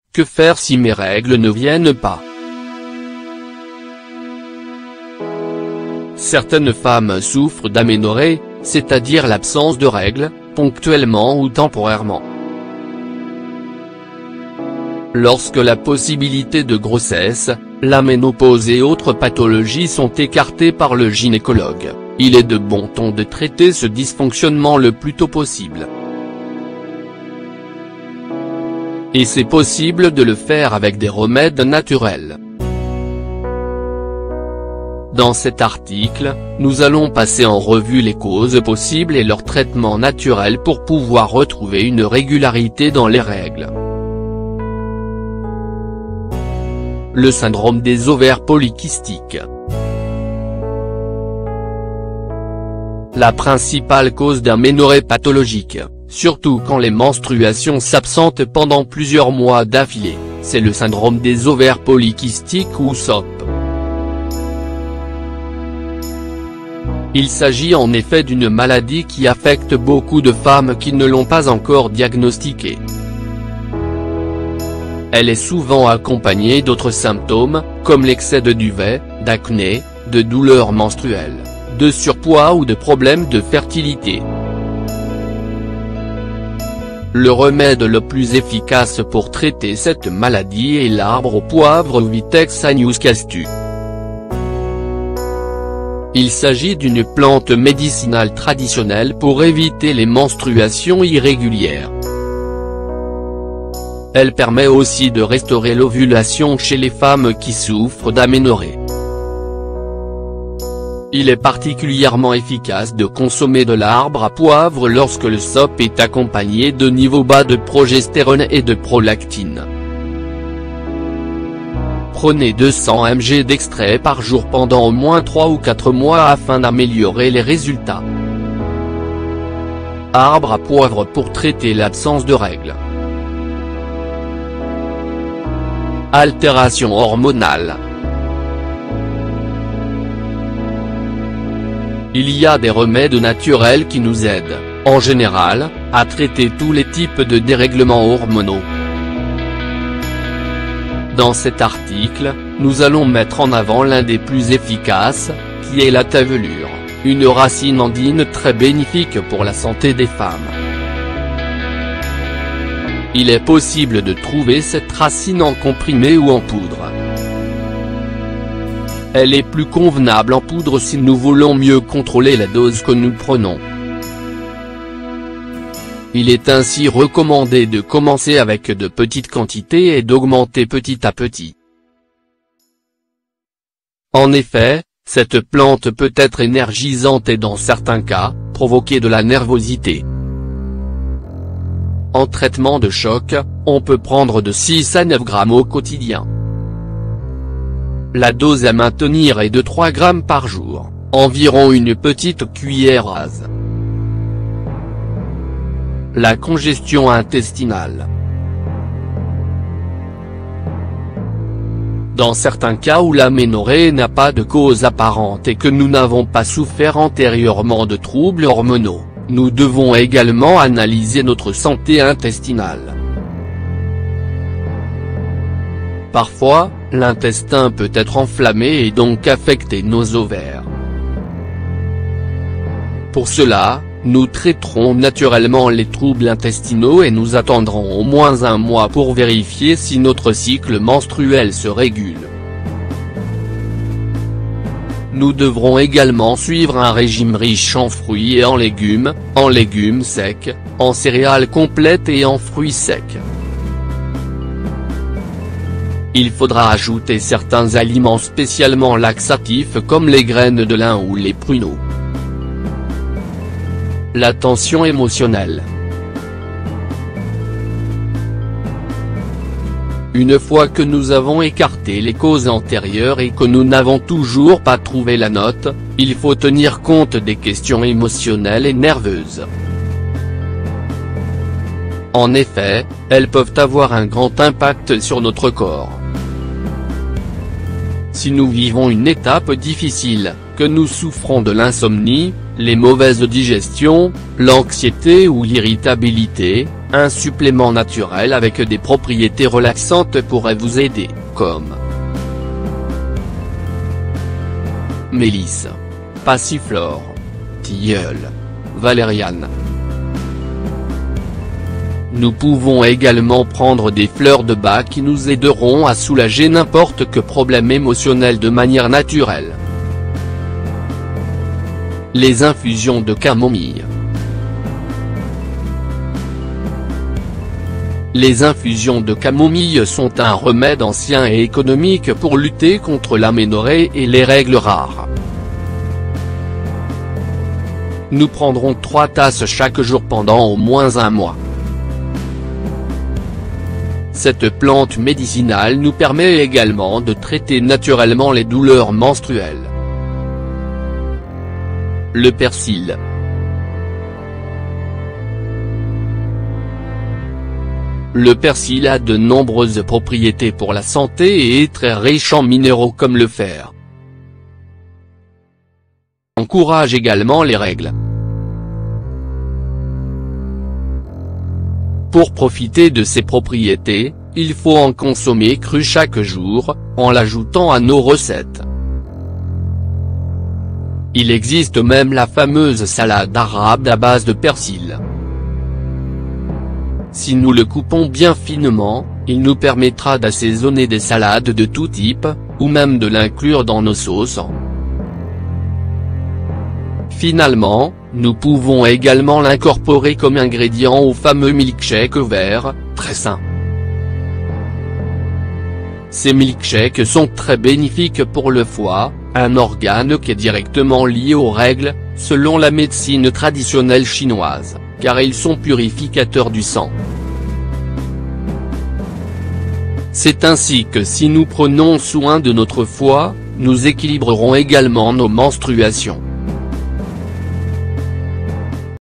Que faire si mes règles ne viennent pas? Certaines femmes souffrent d'aménorrhée, c'est-à-dire l'absence de règles, ponctuellement ou temporairement. Lorsque la possibilité de grossesse, la ménopause et autres pathologies sont écartées par le gynécologue, il est de bon ton de traiter ce dysfonctionnement le plus tôt possible. Et c'est possible de le faire avec des remèdes naturels. Dans cet article, nous allons passer en revue les causes possibles et leurs traitements naturels pour pouvoir retrouver une régularité dans les règles. Le syndrome des ovaires polykystiques. La principale cause d'aménorrhée pathologique, surtout quand les menstruations s'absentent pendant plusieurs mois d'affilée, c'est le syndrome des ovaires polykystiques ou SOP. Il s'agit en effet d'une maladie qui affecte beaucoup de femmes qui ne l'ont pas encore diagnostiquée. Elle est souvent accompagnée d'autres symptômes, comme l'excès de duvet, d'acné, de douleurs menstruelles, de surpoids ou de problèmes de fertilité. Le remède le plus efficace pour traiter cette maladie est l'arbre au poivre Vitex agnus castu. Il s'agit d'une plante médicinale traditionnelle pour éviter les menstruations irrégulières. Elle permet aussi de restaurer l'ovulation chez les femmes qui souffrent d'aménorrhée. Il est particulièrement efficace de consommer de l'arbre à poivre lorsque le SOP est accompagné de niveaux bas de progestérone et de prolactine. Prenez 200 mg d'extrait par jour pendant au moins 3 ou 4 mois afin d'améliorer les résultats. Arbre à poivre pour traiter l'absence de règles. Altération hormonale. Il y a des remèdes naturels qui nous aident, en général, à traiter tous les types de dérèglements hormonaux. Dans cet article, nous allons mettre en avant l'un des plus efficaces, qui est la tavelure, une racine andine très bénéfique pour la santé des femmes. Il est possible de trouver cette racine en comprimé ou en poudre. Elle est plus convenable en poudre si nous voulons mieux contrôler la dose que nous prenons. Il est ainsi recommandé de commencer avec de petites quantités et d'augmenter petit à petit. En effet, cette plante peut être énergisante et dans certains cas, provoquer de la nervosité. En traitement de choc, on peut prendre de 6 à 9 grammes au quotidien. La dose à maintenir est de 3 grammes par jour, environ une petite cuillère rase. La congestion intestinale. Dans certains cas où l'aménorrhée n'a pas de cause apparente et que nous n'avons pas souffert antérieurement de troubles hormonaux, nous devons également analyser notre santé intestinale. Parfois, l'intestin peut être enflammé et donc affecter nos ovaires. Pour cela, nous traiterons naturellement les troubles intestinaux et nous attendrons au moins un mois pour vérifier si notre cycle menstruel se régule. Nous devrons également suivre un régime riche en fruits et en légumes secs, en céréales complètes et en fruits secs. Il faudra ajouter certains aliments spécialement laxatifs comme les graines de lin ou les pruneaux. La tension émotionnelle. Une fois que nous avons écarté les causes antérieures et que nous n'avons toujours pas trouvé la note, il faut tenir compte des questions émotionnelles et nerveuses. En effet, elles peuvent avoir un grand impact sur notre corps. Si nous vivons une étape difficile, que nous souffrons de l'insomnie, les mauvaises digestions, l'anxiété ou l'irritabilité, Un supplément naturel avec des propriétés relaxantes pourrait vous aider, comme mélisse, passiflore, tilleul, valériane. Nous pouvons également prendre des fleurs de bac qui nous aideront à soulager n'importe quel problème émotionnel de manière naturelle. Les infusions de camomille. Les infusions de camomille sont un remède ancien et économique pour lutter contre l'aménorrhée et les règles rares. Nous prendrons 3 tasses chaque jour pendant au moins un mois. Cette plante médicinale nous permet également de traiter naturellement les douleurs menstruelles. Le persil. Le persil a de nombreuses propriétés pour la santé et est très riche en minéraux comme le fer. Encourage également les règles. Pour profiter de ces propriétés, il faut en consommer cru chaque jour, en l'ajoutant à nos recettes. Il existe même la fameuse salade arabe à base de persil. Si nous le coupons bien finement, il nous permettra d'assaisonner des salades de tout type, ou même de l'inclure dans nos sauces. Finalement, nous pouvons également l'incorporer comme ingrédient au fameux milkshake vert, très sain. Ces milkshakes sont très bénéfiques pour le foie, un organe qui est directement lié aux règles, selon la médecine traditionnelle chinoise, car ils sont purificateurs du sang. C'est ainsi que si nous prenons soin de notre foie, nous équilibrerons également nos menstruations.